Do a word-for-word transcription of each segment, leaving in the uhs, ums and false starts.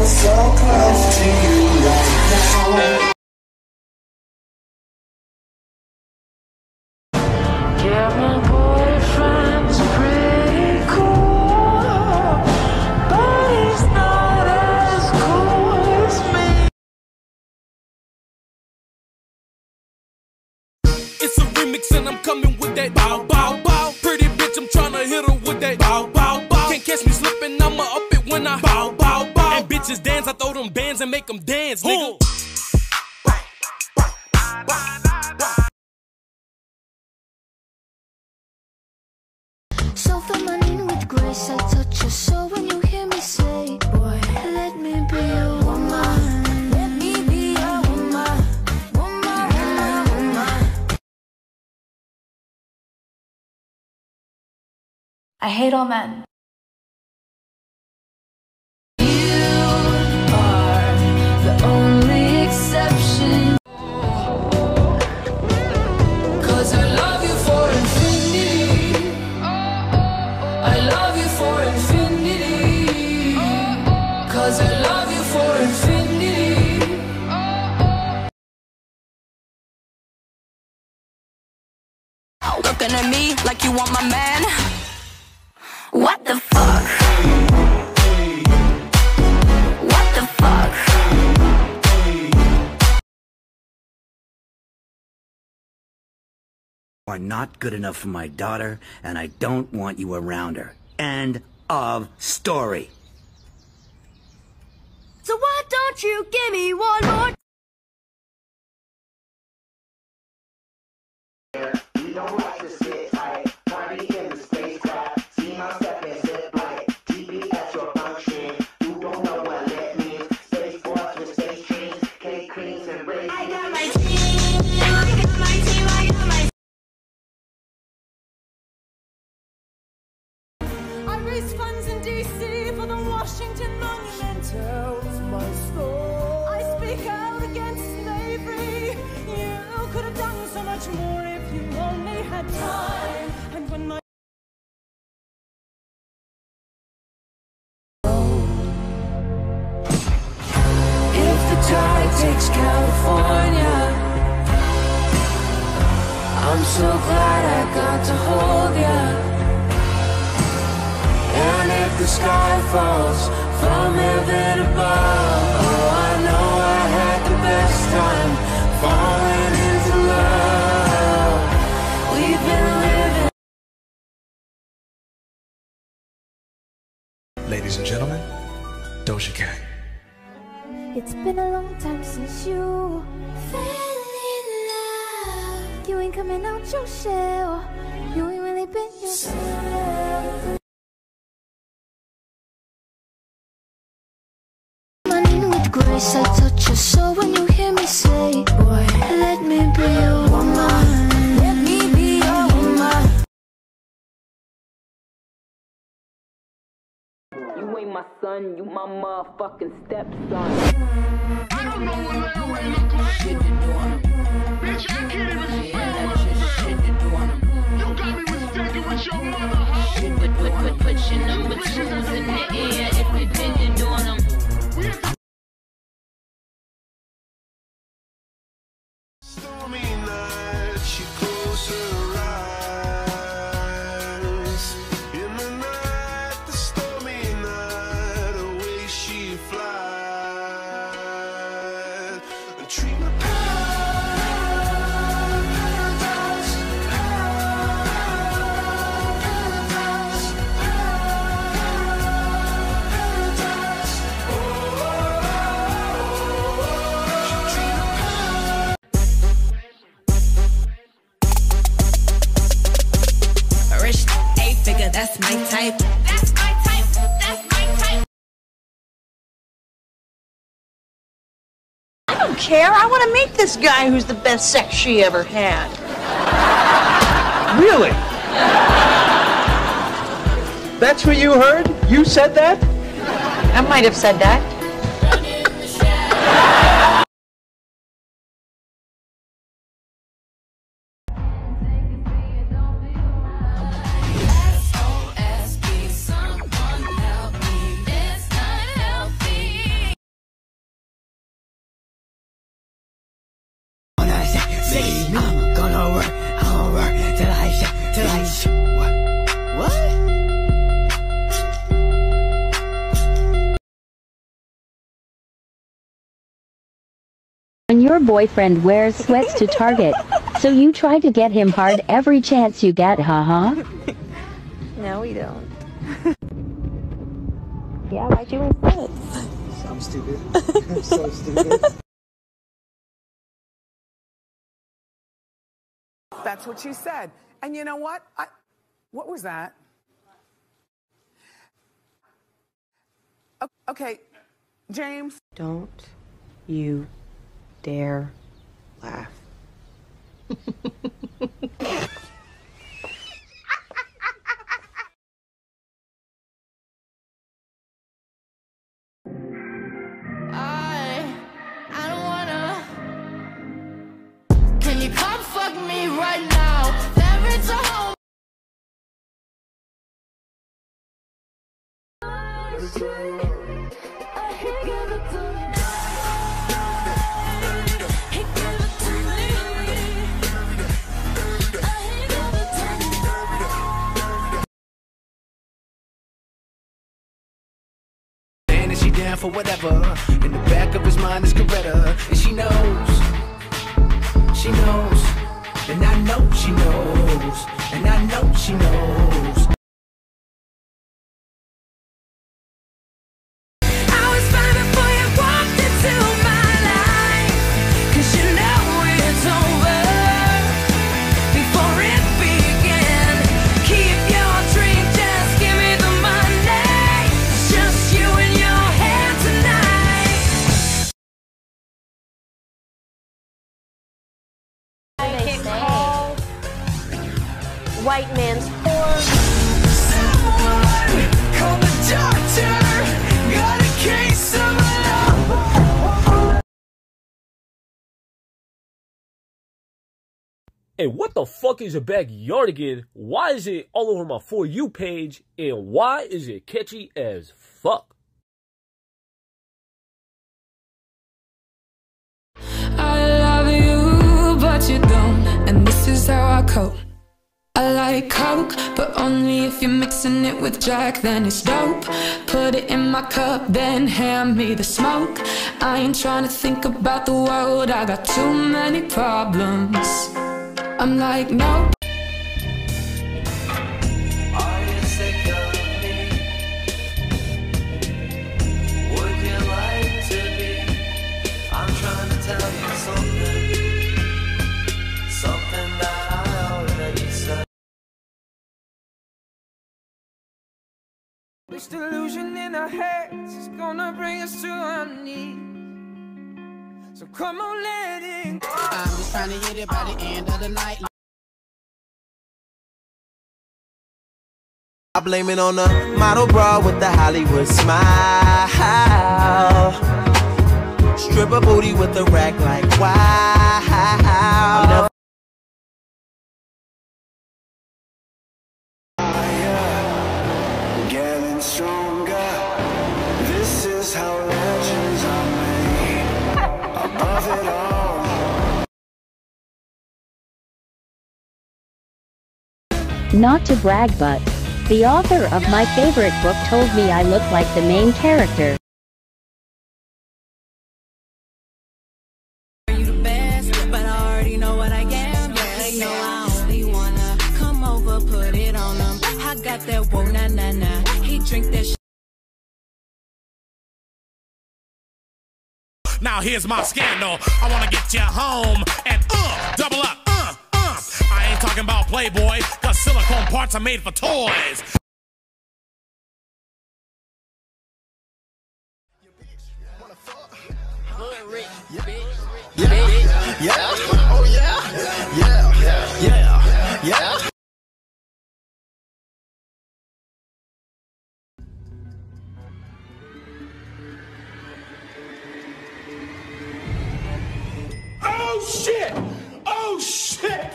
so close to you right now. Yeah, my boyfriend's pretty cool, but he's not as cool as me. It's a remix and I'm coming with that bow, bow, bow. Pretty bitch, I'm tryna hit her with that bow, bow, bow. Can't catch me slipping, I'ma up it when I bow, bow, bow. And bitches dance, I throw them bands and make them dance, nigga. So feminine with grace, I touch your soul when you hear me say, boy, let me be a woman. Let me be a woman. Woman, woman, woman. I hate all men. You are the only exception. Cause I love you for infinity. I love you for infinity. Cause I love you for infinity. Looking at me like you want my man. What the fuck? What the fuck? You are not good enough for my daughter, and I don't want you around her. End of story. So why don't you give me one more? We don't like to sit tight, party in the spacecraft. See my step and zip like T P S your function. You don't know what lit means. Space force with space dreams, cake creams and raisins. I got my team, I got my team, I got my. I raise funds in D C for the Washington Monument. Tells my story. I speak out against slavery. You could have done so much more if you only had time. And when my If the tide takes California, I'm so glad I got to hold ya. And if the sky falls from heaven above, oh, I know I had the best time falling into love. We've been living. Ladies and gentlemen, Doja Cat. It's been a long time since you fell in love. You ain't coming out your shell. You ain't really been yourself. Money with grace, I touch your soul when you hear me say, boy, let me be a woman. Let me be a woman. You ain't my son, you my motherfucking stepson. I don't know what that way look like. Shit you doing? Bitch, I can't even Yeah, spell that's just shit you doing. You got me mistaken with your mother, hoe. Shit put, put, put, put your number twos in the air if you think you're doing them. We have to that's my type. That's my type. That's my type. I don't care. I want to meet this guy who's the best sex she ever had. Really? That's what you heard? You said that? I might have said that. your boyfriend wears sweats to Target, so you try to get him hard every chance you get, haha. No, we don't. Yeah, why'd you wear sweats? I'm stupid. I'm so stupid. That's what she said. And you know what? I, what was that? Okay, James. Don't you dare laugh. I, I don't wanna. Can you come fuck me right now? There is a home. She down for whatever. In the back of his mind is Coretta, and she knows, she knows, and I know she knows, and I know she knows. I was fine before you walked into my life, 'cause you know it's over before it began. Keep your drink, just give me the money. Just you and your hand tonight. I can't call white man's whore. Someone call the doctor. Got a case of love. And what the fuck is a backyardigan? Why is it all over my For You page? And why is it catchy as fuck? I love you, but you don't. And this is how I cope. I like Coke, but only if you're mixing it with Jack, then it's dope. Put it in my cup, then hand me the smoke. I ain't trying to think about the world, I got too many problems. I'm like, no. Are you sick of me? Would you like to be? I'm trying to tell you something, something that I already said. This delusion in our heads is gonna bring us to our knees. So come on, let it go. I'm just trying to hit it by the end of the night. I blame it on the model bra with the Hollywood smile. Stripper booty with the rack like wow. I'll never Getting stronger. This is how legends are made. Above it all. Not to brag, but the author of my favorite book told me I look like the main character. You the best, but I already know what I am. Yeah, they know I only wanna come over, put it on them. I got that whoa na na na. He drink that shit. Now here's my scandal. I wanna get you home and uh, double up, uh, uh. I ain't talking about Playboy, cause silicone parts are made for toys. Yeah, yeah, oh yeah, yeah, yeah, yeah. Oh shit! Oh shit!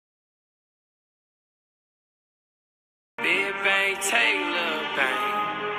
Big bang, take little bang.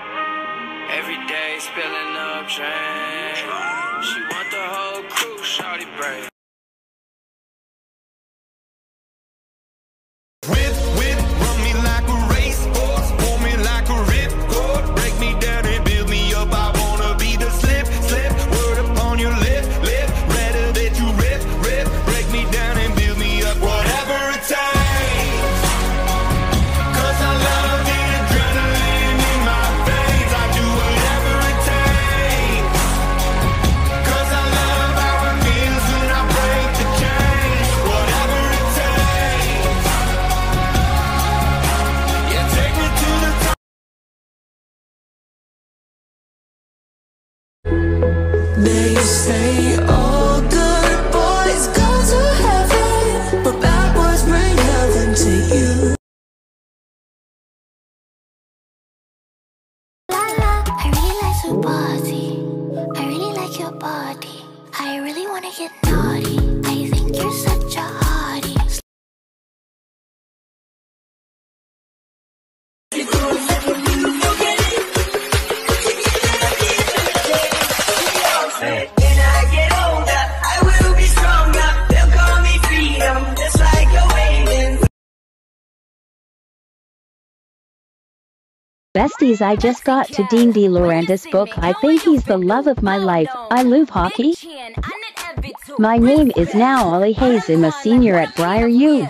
Besties, I just got to Dean DeLaurentis' book. I think he's the love of my life. I love hockey. My name is now Ollie Hayes. I'm a senior at Briar U.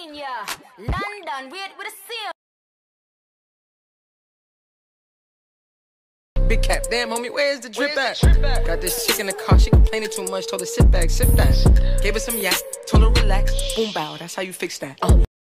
Big cap, damn homie, where's the drip at? Got this chick in the car, she complaining too much, told her sit back, sit back. Gave her some yak, told her relax, boom bow, that's how you fix that. Uh.